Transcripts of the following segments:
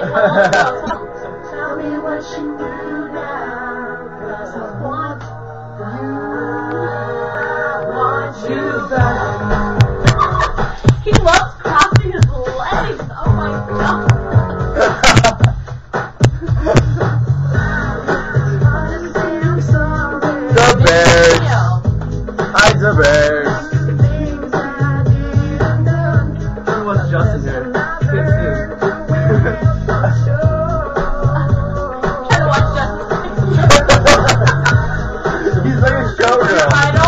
Tell me what you do now, 'cause I want you back. He loves crossing his legs. Oh my god. The Bears. Hi, the Bears. What's Justin here? He's like a showgirl. I know.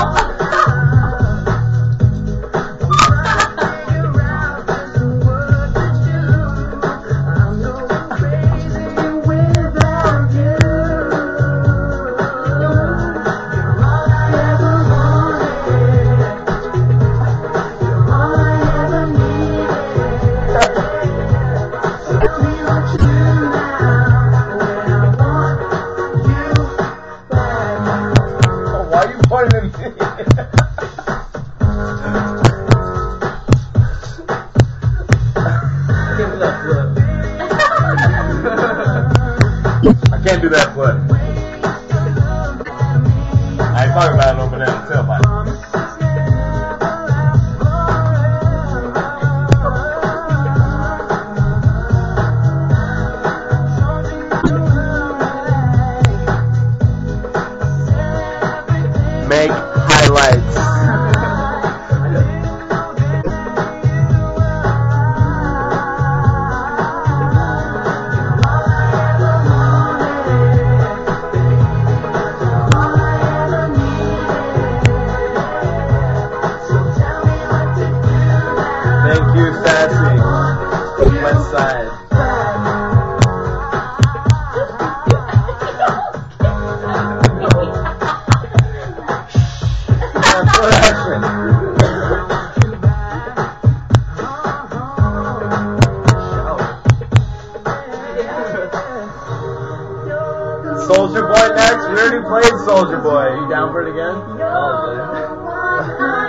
Why are you pointing at me? I can't do that flip. I ain't talking about an open end tailpipe. Make highlights. Thank you, Sassy. West side. Soldier Boy next. We already played Soldier Boy. Are you down for it again? Probably.